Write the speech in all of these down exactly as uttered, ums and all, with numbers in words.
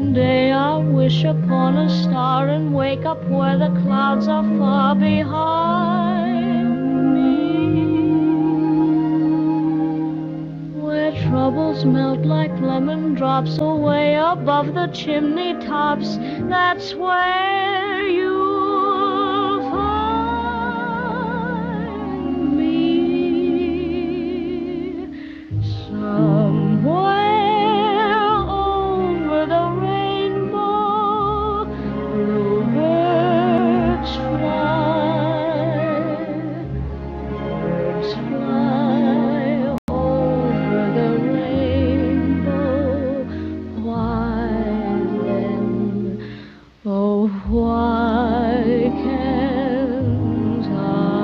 Someday I'll wish upon a star and wake up where the clouds are far behind me, where troubles melt like lemon drops away above the chimney tops. That's where you'll find me, somewhere over the rainbow. Bluebirds fly, birds fly over the rainbow. Why then, oh why can't I?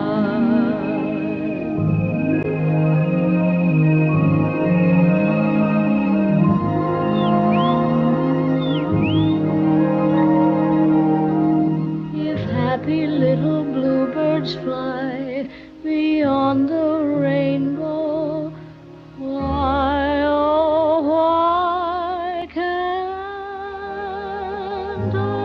If happy little bluebirds fly beyond the rainbow, why, oh why can't I?